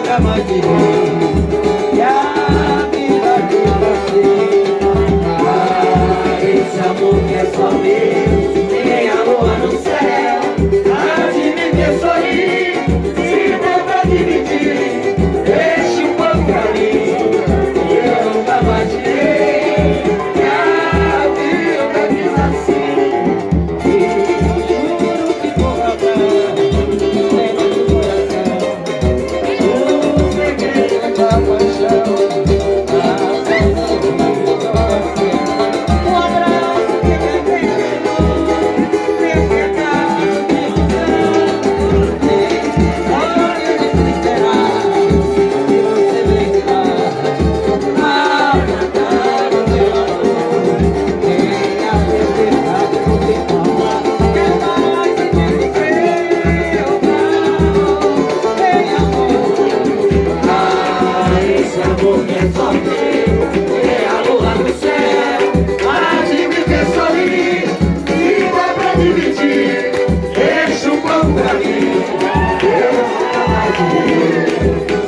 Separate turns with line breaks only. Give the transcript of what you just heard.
nunca mais te vi. E a vida que passei. Ah, esse amor que é só meu, tem a lua no céu, há de me ver sorrir. Se der pra dividir, deixa um pouco pra mim, que eu nunca mais te dei. E a vida quis assim, e juro que vou guardar dentro do coração o segredo da paixão. Esse amor que é só meu, é a lua no céu, há de me ver sorrir. Se der pra dividir, deixa um pouco pra mim, eu nunca mais te vi.